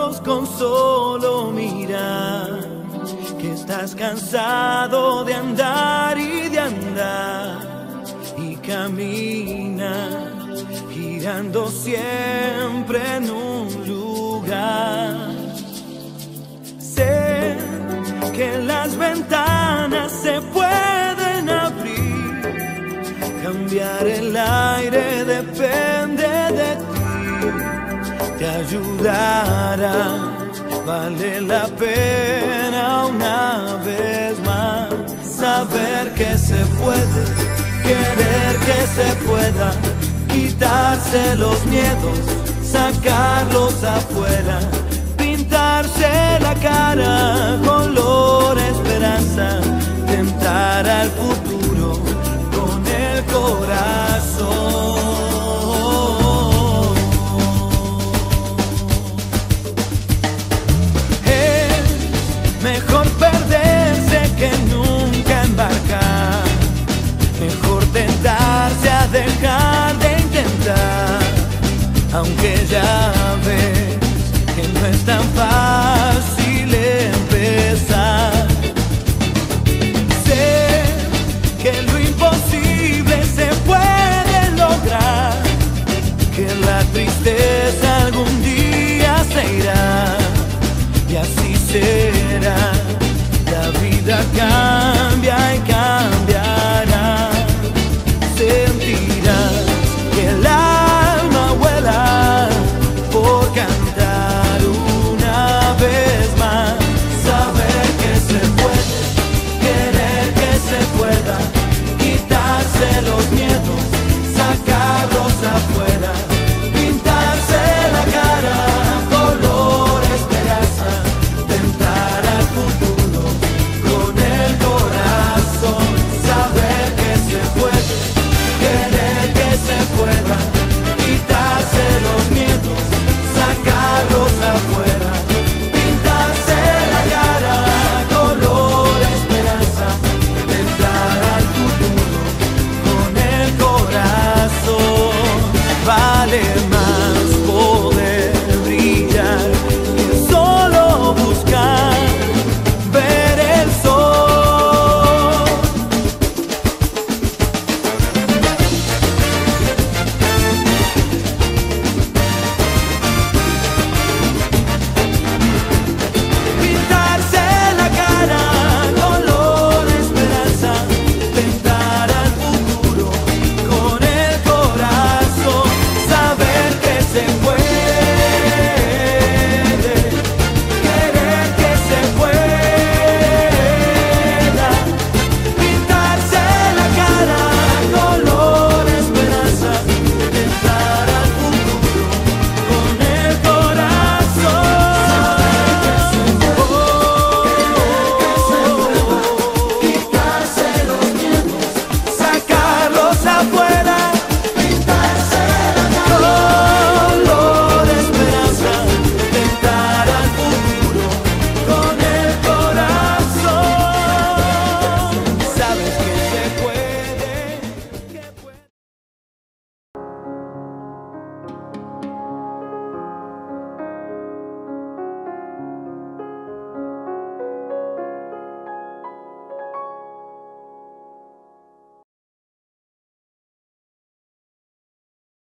ojos con solo mirar que estás cansado de andar y de andar, y camina girando siempre en un lugar. Sé que las ventanas se pueden abrir, cambiar el aire depende de ti, te ayudará. Vale la pena una vez más saber que se puede, querer que se pueda, quitarse los miedos, sacarlos afuera, pintarse la cara color esperanza, tentar al futuro con el corazón. Mejor perderse que nunca embarcar, mejor tentarse a dejar de intentar, aunque